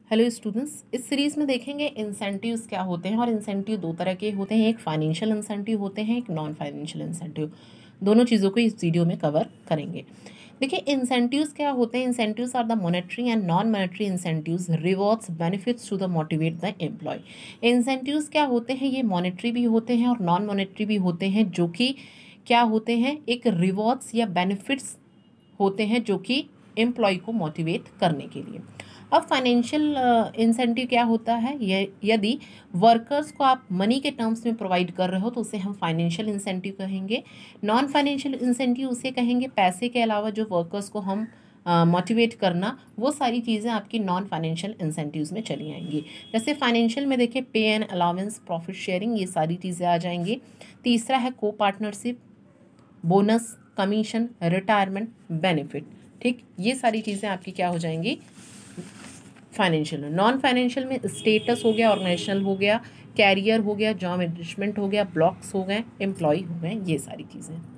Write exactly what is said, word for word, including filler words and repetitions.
Hello students, इस series में देखेंगे इंसेंटिव्स क्या होते हैं। और इंसेंटिव दो तरह के होते हैं, एक फाइनेंशियल इंसेंटिव होते हैं, एक नॉन फाइनेंशियल इंसेंटिव। दोनों चीज़ों को इस वीडियो में कवर करेंगे। देखिए इंसेंटिव्स क्या होते हैं। Incentives are the monetary and non monetary incentives, rewards, benefits to the motivate the employ. Incentives क्या होते हैं, ये मॉनेटरी भी होते हैं और नॉन मॉनेटरी भी होते हैं, जो कि क्या होते हैं, एक रिवॉर्ड्स या बेनिफिट्स होते हैं जो कि एम्प्लॉय को मोटिवेट करने के लिए। अब फाइनेंशियल इंसेंटिव क्या होता है, ये यदि वर्कर्स को आप मनी के टर्म्स में प्रोवाइड कर रहे हो तो उसे हम फाइनेंशियल इंसेंटिव कहेंगे। नॉन फाइनेंशियल इंसेंटिव उसे कहेंगे पैसे के अलावा जो वर्कर्स को हम मोटिवेट uh, करना, वो सारी चीज़ें आपकी नॉन फाइनेंशियल इंसेंटिव्स में चली आएंगी। जैसे फाइनेंशियल में देखिए पे एंड अलाउंस, प्रॉफिट शेयरिंग, ये सारी चीज़ें आ जाएंगी। तीसरा है co partnership, bonus, commission, retirement, benefit. ठीक, ये सारी चीज़ें आपकी क्या हो जाएंगी फाइनेंशियल में। नॉन फाइनेंशियल में स्टेटस हो गया, ऑर्गेनाइजेशनल हो गया, कैरियर हो गया, जॉब एडजस्टमेंट हो गया, ब्लॉक्स हो गए, एम्प्लॉय हो गए, ये सारी चीज़ें।